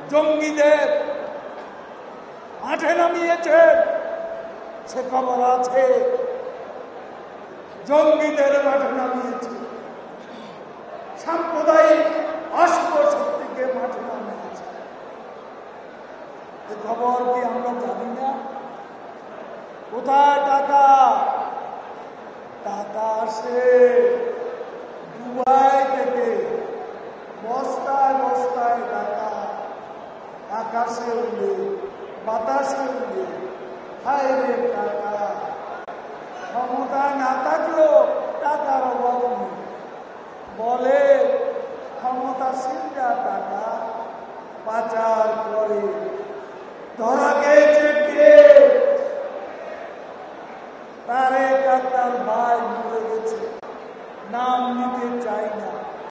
জঙ্গিদের মাঠে নামিয়েছেন, সে খবর আছে। জঙ্গিদের মাঠে নামিয়েছে, সাম্প্রদায়িক অশুভ শক্তিকে মাঠে নামিয়েছে। এ খবর কি আমরা জানি না? কোথায় টাকা? টাকা আসে দুবাই থেকে, বস্তায় বস্তায় টাকা, আকাশে উড়ে বাতাসে উড়ে। হায় রে টাকা! ক্ষমতা না থাকলেও টাকার অভাব নেই। বলে